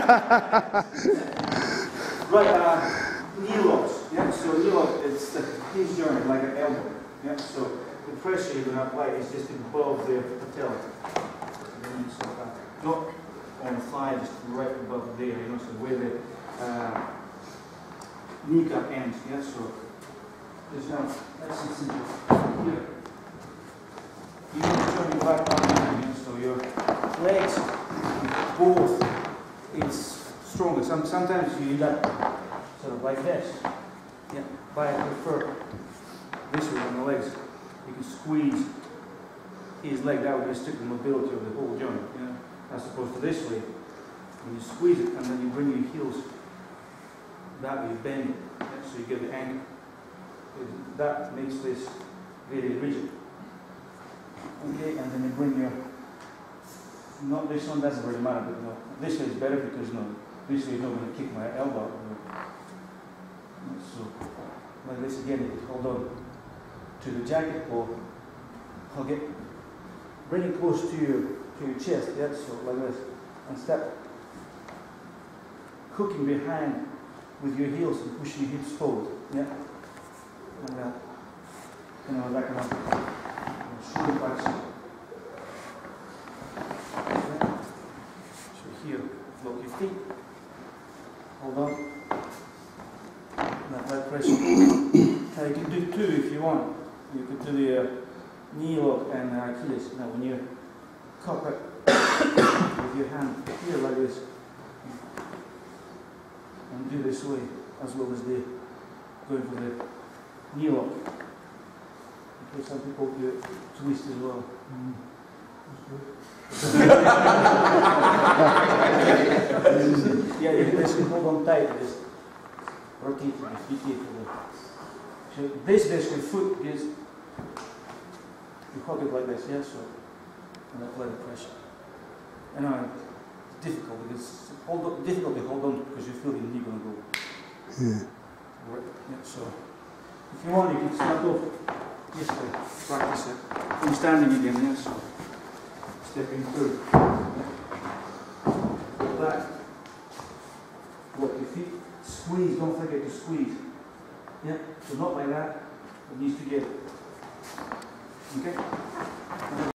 Knee locks. Yeah, so knee lock, it's the hinge joint like an elbow. Yeah, so the pressure you're going to apply is just above the patella. Not on the thigh, just right above there, you know, so where the kneecap ends. Yeah, so there's now, that's it simple. Here. You need to turn your back down, you know, so your legs, both, is stronger. Sometimes you end up sort of like this. Yeah, but I prefer this way on the legs. You can squeeze his leg, that would restrict the mobility of the whole joint, you know, as opposed to this way. When you squeeze it and then you bring your heels that way, you bend it, yeah, so you get the angle. That makes this very rigid. Okay, and then you bring your, not this one, doesn't really matter, but no, this way is better because no, this way is not going to kick my elbow. So, like this again, you hold on to the jacket or hug it. Bring it close to your chest, yeah, so like this, and step. Hooking behind with your heels and pushing your hips forward, yeah, like that. You know, that kind of shoulder flexion. Okay. So here, lock your feet, hold on. That pressure. Now you can do two if you want. You could do the knee lock and Achilles. Now when you cup it with your hand here like this, and do this way as well as the going for the knee lock. Because some people do twist as well. Yeah, you can hold on tight. Rotate it, be careful. So this basically foot is, you hug it like this, yeah, so, and apply the pressure. I know it's difficult, because difficult to hold on because you feel your knee going to go. Yeah. Right, yeah, so, if you want, you can start off this way, practice it. I'm standing again, yeah, so, stepping through. Go back, walk your feet. Squeeze, don't forget to squeeze. Yeah, so not like that, it needs to get, okay?